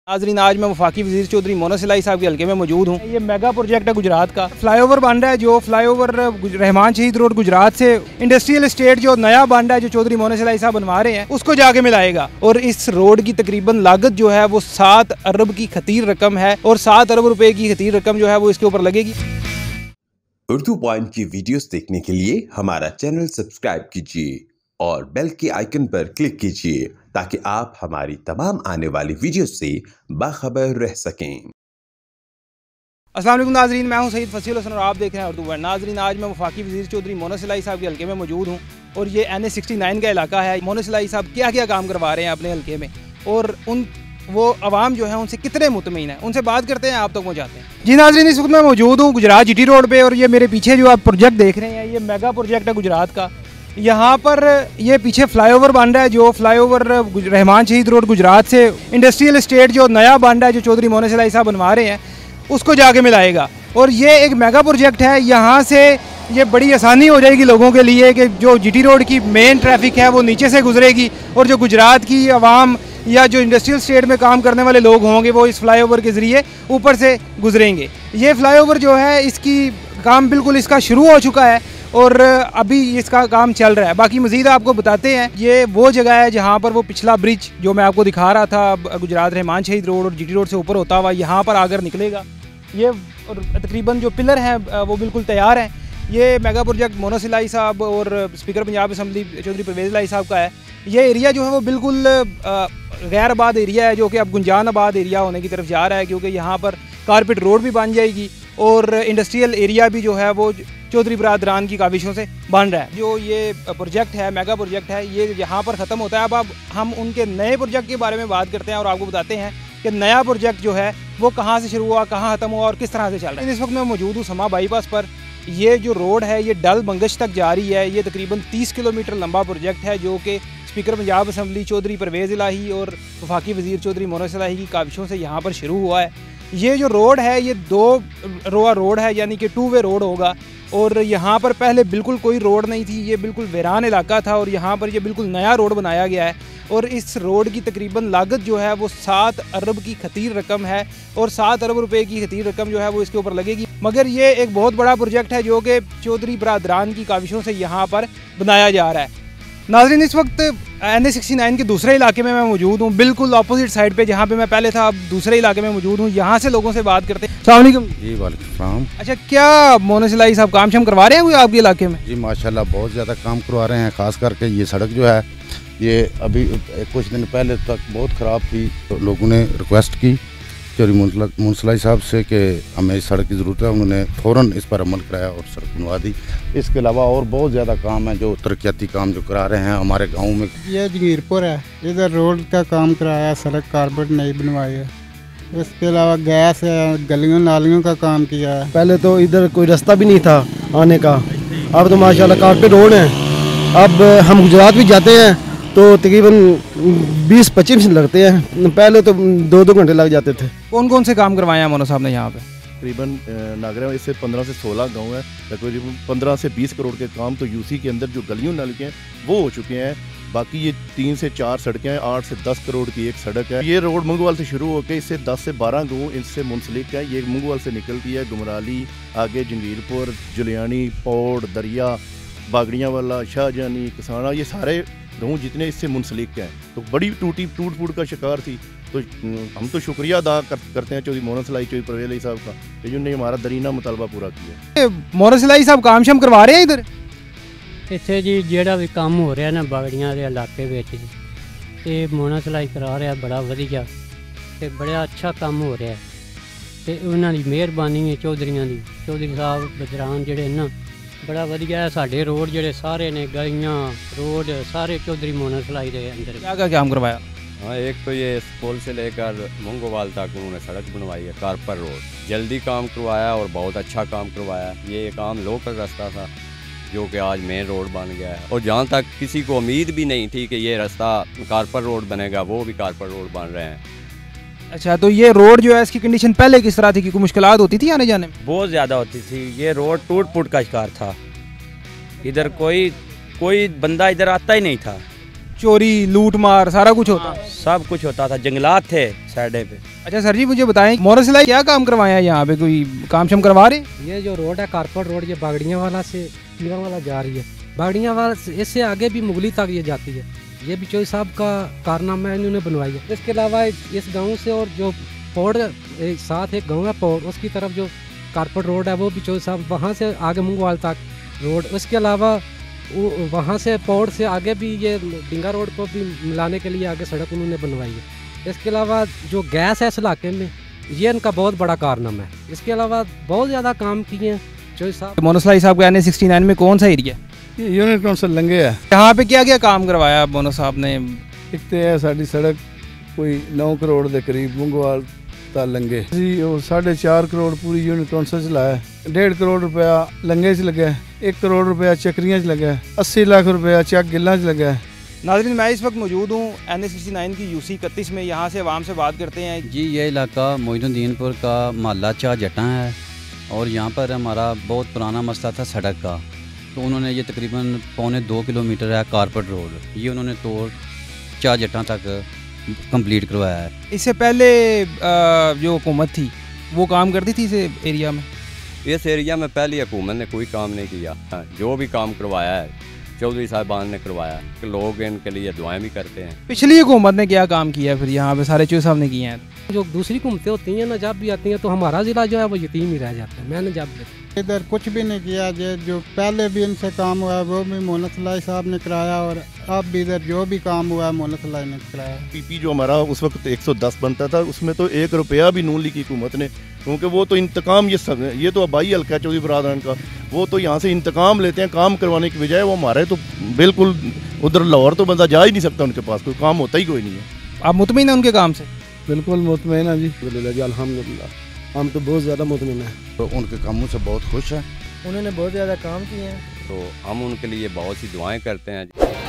नाज़रीन, आज मैं वफाकी वज़ीर चौधरी मोनस इलाही साहब के हल्के में मौजूद हूँ। ये मेगा प्रोजेक्ट है गुजरात का, फ्लाईओवर बन रहा है। जो फ्लाईओवर रहमान शहीद रोड गुजरात से इंडस्ट्रियल एस्टेट जो नया बन रहा है, जो चौधरी मोनस इलाही साहब बनवा रहे हैं, उसको जाके मिलाएगा। और इस रोड की तकरीबन लागत जो है वो 7 अरब की खतीर रकम है और 7 अरब रुपए की खतीर रकम जो है वो इसके ऊपर लगेगी। उर्दू पॉइंट की वीडियोस देखने के लिए हमारा चैनल सब्सक्राइब कीजिए और बेल के आइकन पर क्लिक कीजिए ताकि आप हमारी तमाम आने वाली वीडियो से बाखबर रह सकें। अस्सलाम वालेकुम नाज़रीन, मैं हूं सईद फसील हसन और आप देख रहे हैं उर्दू पॉइंट। नाज़रीन, आज मैं वफाकी वज़ीर चौधरी मोनस इलाही साहब के हल्के में मौजूद हूं और ये NH69 का इलाका है। मोनस इलाही साहब क्या क्या काम करवा रहे हैं अपने हल्के में और वो आवाम जो है उनसे कितने मुतमईन है, उनसे बात करते हैं, आप तक पहुँचाते हैं। जी नाज़रीन, इस वक्त मैं मौजूद हूँ गुजरात GT रोड पे और ये मेरे पीछे जो आप प्रोजेक्ट देख रहे हैं, ये मेगा प्रोजेक्ट है गुजरात का। यहाँ पर ये पीछे फ्लाईओवर बन रहा है, जो फ्लाईओवर रहमान शहीद रोड गुजरात से इंडस्ट्रियल एस्टेट जो नया बन रहा है, जो चौधरी मोनस इलाही साहब बनवा रहे हैं, उसको जाके मिलाएगा। और ये एक मेगा प्रोजेक्ट है। यहाँ से ये बड़ी आसानी हो जाएगी लोगों के लिए कि जो GT रोड की मेन ट्रैफिक है वो नीचे से गुजरेगी और जो गुजरात की आवाम या जो इंडस्ट्रियल स्टेट में काम करने वाले लोग होंगे वो इस फ्लाईओवर के ज़रिए ऊपर से गुजरेंगे। ये फ्लाईओवर जो है इसकी काम बिल्कुल इसका शुरू हो चुका है और अभी इसका काम चल रहा है। बाकी मज़ीद आपको बताते हैं, ये वो जगह है जहाँ पर वो पिछला ब्रिज जो मैं आपको दिखा रहा था गुजरात रहमान शहीद रोड और GT रोड से ऊपर होता हुआ यहाँ पर आकर निकलेगा। ये तकरीबन जो पिलर हैं वो बिल्कुल तैयार हैं। ये मेगा प्रोजेक्ट मोनस इलाही साहब और स्पीकर पंजाब असम्बली चौधरी परवेज़ इलाही साहब का है। ये एरिया जो है वो बिल्कुल गैर आबाद एरिया है, जो कि अब गुंजान आबाद एरिया होने की तरफ जा रहा है, क्योंकि यहाँ पर कारपेट रोड भी बन जाएगी और इंडस्ट्रियल एरिया भी जो है वो चौधरी बरादरान की काविशों से बन रहा है। जो ये प्रोजेक्ट है, मेगा प्रोजेक्ट है, ये यहाँ पर ख़त्म होता है। अब हम उनके नए प्रोजेक्ट के बारे में बात करते हैं और आपको बताते हैं कि नया प्रोजेक्ट जो है वो कहाँ से शुरू हुआ, कहाँ ख़त्म हुआ और किस तरह से चल रहा है। इस वक्त मैं मौजूद हूँ समा बाईपास पर। ये जो रोड है ये डल बंगश तक जा रही है। ये तकरीबन 30 किलोमीटर लंबा प्रोजेक्ट है, जो कि स्पीकर पंजाब असम्बली चौधरी परवेज़ इलाही और वफाकी वज़ीर चौधरी मोनस इलाही की काविशों से यहाँ पर शुरू हुआ है। ये जो रोड है ये 2 रोआ रोड है, यानी कि 2 वे रोड होगा। और यहाँ पर पहले बिल्कुल कोई रोड नहीं थी, ये बिल्कुल वीरान इलाका था और यहाँ पर ये बिल्कुल नया रोड बनाया गया है। और इस रोड की तकरीबन लागत जो है वो 7 अरब की खतीर रकम है और 7 अरब रुपए की खतीर रकम जो है वो इसके ऊपर लगेगी। मगर ये एक बहुत बड़ा प्रोजेक्ट है जो कि चौधरी बरादरान की काविशों से यहाँ पर बनाया जा रहा है। नाज़रीन, इस वक्त NH69 के दूसरे इलाके में मैं मौजूद हूँ, बिल्कुल अपोजिट साइड पे जहाँ पे मैं पहले था, अब दूसरे इलाके में मौजूद हूँ। यहाँ से लोगों से बात करते हैं। अस्सलाम वालेकुम। जी वालेकुम सलाम। अच्छा, क्या मोनस इलाही साहब काम शाम करवा रहे हैं कोई आपके इलाके में? जी माशाल्लाह बहुत ज़्यादा काम करवा रहे हैं। ख़ास करके ये सड़क जो है ये अभी कुछ दिन पहले तक बहुत ख़राब थी, तो लोगों ने रिक्वेस्ट की चौधरी मोनस इलाही साहब से कि हमें इस सड़क की ज़रूरत है। उन्होंने फ़ौरन इस पर अमल कराया और सड़क बनवा दी। इसके अलावा और बहुत ज़्यादा काम है जो तरक्याती काम जो करा रहे हैं हमारे गाँव में। ये जंगीरपुर है, इधर रोड का काम कराया, सड़क कारपेट नहीं बनवाई है। इसके अलावा गैस है, गलियों नालियों का काम किया है। पहले तो इधर कोई रास्ता भी नहीं था आने का, अब तो माशाल्लाह कारपेट रोड है। अब हम गुजरात भी जाते हैं तो तकरीबन 20-25 लगते हैं, पहले तो 2-2 घंटे लग जाते थे। कौन कौन से काम करवाए हैं मोनस साहब ने यहाँ पे? तकरीबन नागरा इससे 15 से 16 गांव है, तकरीबन 15 से 20 करोड़ के काम तो यूसी के अंदर जो गलियों नाली के हैं वो हो चुके हैं। बाकी ये 3 से 4 सड़कें हैं, 8 से 10 करोड़ की एक सड़क है। ये रोड मंगवाल से शुरू होकर इससे 10 से 12 गाँव इनसे मुंसलिक है। ये मंगवाल से निकलती है, गुमराली, आगे जंगीरपुर, जुलियानी, पौड़, दरिया, बागड़ियाँ वाला, शाहजहानी, किसाना, ये सारे गाँव जितने इससे मुंसलिक हैं। तो बड़ी टूट फूट का शिकार थी। तो हम तो शुक्रिया अदा करते हैं चौधरी मोनस इलाही चौधरी परवेज़ इलाही साहब का, जिन्होंने हमारा दरीना मुतालबा पूरा किया। मोनस इलाही साहब काम शाम करवा रहे हैं इधर? ਇੱਥੇ ਜੀ ਜਿਹੜਾ ਵੀ ਕੰਮ ਹੋ ਰਿਹਾ ਨਾ ਬਾਗੜੀਆਂ ਦੇ ਇਲਾਕੇ ਵਿੱਚ ਇਹ ਮੋਨਸ ਇਲਾਹੀ ਕਰਾ ਰਿਹਾ, ਬੜਾ ਵਧੀਆ ਤੇ ਬੜਾ ਅੱਛਾ ਕੰਮ ਹੋ ਰਿਹਾ ਤੇ ਉਹਨਾਂ ਦੀ ਮਿਹਰਬਾਨੀ ਹੈ ਚੌਧਰੀਆਂ ਦੀ। ਚੌਧਰੀ ਸਾਹਿਬ ਬਰਾਦਰਾਨ ਜਿਹੜੇ ਨਾ बड़ा वधिया है। साढ़े रोड ਜਿਹੜੇ सारे ने गलियाँ रोड सारे चौधरी मोनस इलाही के अंदर। क्या काम करवाया? हाँ, एक तो ये पुल से लेकर मंगोवाल तक उन्होंने सड़क बनवाई है, कारपर रोड, जल्दी काम करवाया और बहुत अच्छा काम करवाया। ये काम लोकल रास्ता था जो कि आज मेन रोड बन गया है और जहाँ तक किसी को उम्मीद भी नहीं थी कि ये रास्ता कारपर रोड बनेगा, वो भी कारपर रोड बन रहे हैं। अच्छा, तो ये रोड जो है इसकी कंडीशन पहले किस तरह थी? कोई मुश्किलात होती थी आने जाने में? बहुत ज़्यादा होती थी। ये रोड टूट फूट का शिकार था, इधर कोई बंदा इधर आता ही नहीं था। चोरी लूट मार सारा कुछ होता है? सब कुछ होता था, जंगलात थे साइडे पे। अच्छा सर जी मुझे बताएं मोहन सिलाई क्या काम करवाया है यहाँ पे, कोई काम शम करवा रहे? ये जो रोड है कारपेट रोड, ये बागड़ियाँ वाला से पीरा वाला जा रही है। बागड़ियाँ वाला इससे आगे भी मुगली तक ये जाती है। ये भी चौधरी साहब का कारनामा है, इन्होंने बनवाई है। इसके अलावा इस गाँव से और जो पौड़ साथ एक गाँव है पौड़, उसकी तरफ जो कारपेट रोड है वो भी चौधरी साहब, वहाँ से आगे मुंगवाल तक रोड। उसके अलावा वहाँ से पौड़ से आगे भी ये डिंगा रोड को भी मिलाने के लिए आगे सड़क उन्होंने बनवाई है। इसके अलावा जो गैस है इस इलाके में, ये इनका बहुत बड़ा कारनामा है। इसके अलावा बहुत ज़्यादा काम किए हैं चौधरी साहब। मोहन सिलाई साहब का NH69 में कौन सा एरिया? ये यूनिट काउंसिल लंगे है। यहाँ पे क्या क्या काम करवाया मोहन साहब ने? एक तो है साड़ी सड़क कोई 9 करोड़ के करीब मुंगवाल ता लंगे जी, और 4.5 करोड़ पूरी यूनिट काउंसिल च लाया। 1.5 करोड़ रुपया लंगे च लगे, 1 करोड़ रुपया चक्रियाँ च लगे, 80 लाख रुपया चक गिल्ला च लगे। नाज़रीन मैं इस वक्त मौजूद हूँ NH69 की UC 31 में। यहाँ से आवाम से बात करते हैं। जी ये इलाका मोइनुद्दीनपुर का मोहल्ला चाह जटा है और यहाँ पर हमारा बहुत पुराना मसला था सड़क का। तो उन्होंने ये तकरीबन 1.25 किलोमीटर है कारपेट रोड, ये उन्होंने तोड़ चाह जटा तक कंप्लीट करवाया है। इससे पहले जो हुकूमत थी वो काम करती थी इस एरिया में? इस एरिया में पहली हुकूमत ने कोई काम नहीं किया। जो भी काम करवाया है चौधरी साहबान ने करवाया। लोग इनके लिए दुआएं भी करते हैं। पिछली हुकूमत ने क्या काम किया फिर यहाँ पे? सारे चौधरी साहब ने किए हैं। जो दूसरी हुकूमतें होती हैं ना, जब भी आती हैं तो हमारा ज़िला जो है वो यतीम ही रह जाता है। मैंने जब इधर कुछ भी नहीं किया। जो पहले भी इनसे काम हुआ है वो भी मोहन सिलाई साहब ने कराया, और अब भी इधर जो भी काम हुआ है मोहन सिलाई ने कराया। PP जो हमारा उस वक्त 110 बनता था, उसमें तो 1 रुपया भी नून लीग की हुकूमत ने, क्योंकि वो तो इंतकाम ये तो आबाई हल्का चौधरी बरादरान का, वो तो यहाँ से इंतकाम लेते हैं काम करवाने की बजाय। वो हमारे तो बिल्कुल उधर लाहौर तो बंदा जा ही नहीं सकता, उनके पास कोई काम होता ही कोई नहीं है। आप मुतमईन हैं उनके काम से? बिल्कुल मुतमईन है जी, अल्हम्दुलिल्लाह हम तो बहुत ज़्यादा मुतमईन हैं। तो उनके कामों से बहुत खुश हैं। उन्होंने बहुत ज़्यादा काम किए हैं, तो हम उनके लिए बहुत सी दुआएं करते हैं।